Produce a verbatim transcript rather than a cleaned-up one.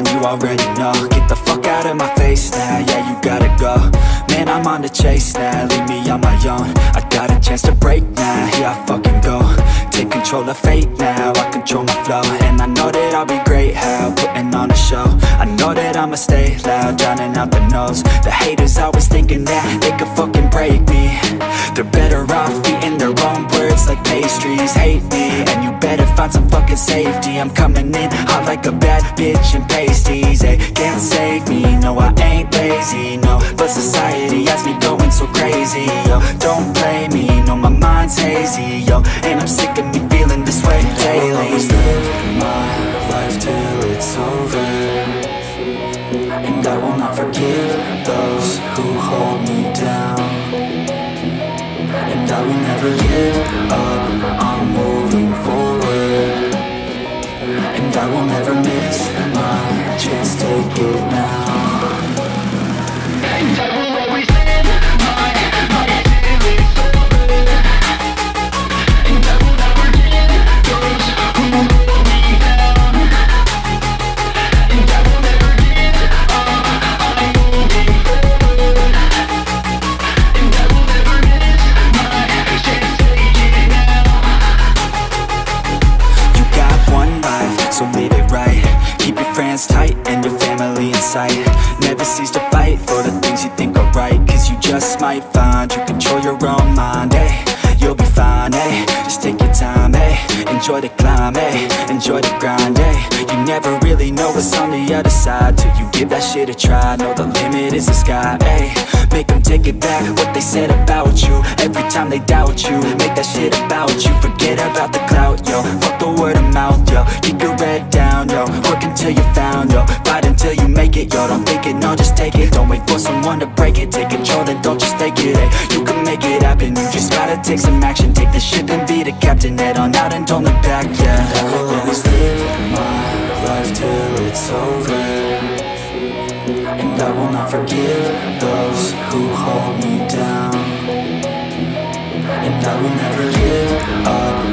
on, you already know. Get the fuck out of my face now, yeah, you gotta go. Man, I'm on the chase now, leave me on my own. I got a chance to break now, here I fucking go. Take control of fate now, I control my flow. And I know that I'll be great, how, putting on a show. I know that I'ma stay loud, drowning out the noise. The haters always thinking that they could fucking break me. They're better off eating their own words like pastries. Hate me, and you better find some fucking safety. I'm coming in hot like a bad bitch in pasties. They can't save me, no I ain't lazy, no. But society has me going so crazy, yo. Don't blame me, no my mind's hazy, yo. And I'm sick of me feeling this way daily. I'll always live my life till it's over, and I will not forgive those who hold me down. And I will never give up, I'm moving forward. And I will never miss my chance, take it now. And I will always live my life till it's over, and I will never give those who hold me down. And I will never give up, I'm moving forward. And I will never miss my chance, take it now. You got one life, so live it right. Keep your friends tight and your family in sight. Never cease to fight for the things you think are right, cause you just might find you control your own mind, eh? You'll be fine, eh? Just take your time, eh? Enjoy the climb, eh? Enjoy the grind, eh? You never really know what's on the other side till you give that shit a try. Know the limit is the sky, eh? Make them take it back, what they said about you. Every time they doubt you, make that shit about you. Forget about the clout, yo. Fuck the word of mouth, yo. Keep your head down, yo. Work until you're found, yo. Fight until you make it, yo. Don't think it, no, just take it. Don't wait for someone to break it. Take control, then don't just take it, eh? You can make it happen, you just gotta take some action. Take the ship and be the captain. Head on out and don't look back, yeah. I will always live my life till it's over, and I will not forgive those who hold me down. And I will never give up,